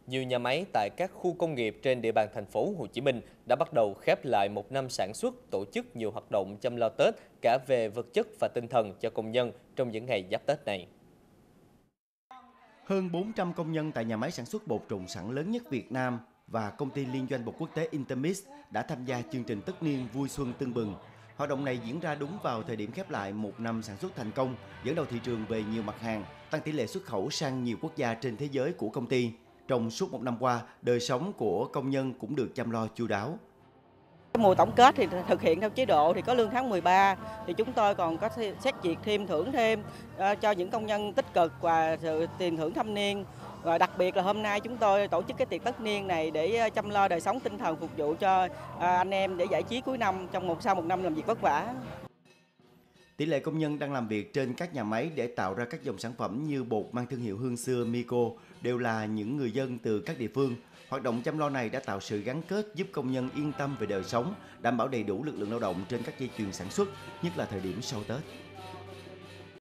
Nhiều nhà máy tại các khu công nghiệp trên địa bàn thành phố Hồ Chí Minh đã bắt đầu khép lại một năm sản xuất, tổ chức nhiều hoạt động chăm lo Tết cả về vật chất và tinh thần cho công nhân trong những ngày giáp Tết này. Hơn 400 công nhân tại nhà máy sản xuất bột trộn sẵn lớn nhất Việt Nam và công ty liên doanh bột quốc tế Intermix đã tham gia chương trình tất niên vui xuân tưng bừng. Hoạt động này diễn ra đúng vào thời điểm khép lại một năm sản xuất thành công, dẫn đầu thị trường về nhiều mặt hàng, tăng tỷ lệ xuất khẩu sang nhiều quốc gia trên thế giới của công ty. Trong suốt một năm qua, đời sống của công nhân cũng được chăm lo chu đáo. Mùa tổng kết thì thực hiện theo chế độ thì có lương tháng 13, thì chúng tôi còn có xét duyệt thêm thưởng thêm cho những công nhân tích cực và sự tiền thưởng thâm niên. Và đặc biệt là hôm nay chúng tôi tổ chức cái tiệc tất niên này để chăm lo đời sống tinh thần, phục vụ cho anh em để giải trí cuối năm sau một năm làm việc vất vả. Tỷ lệ công nhân đang làm việc trên các nhà máy để tạo ra các dòng sản phẩm như bột mang thương hiệu hương xưa Miko đều là những người dân từ các địa phương. Hoạt động chăm lo này đã tạo sự gắn kết, giúp công nhân yên tâm về đời sống, đảm bảo đầy đủ lực lượng lao động trên các dây chuyền sản xuất, nhất là thời điểm sau Tết.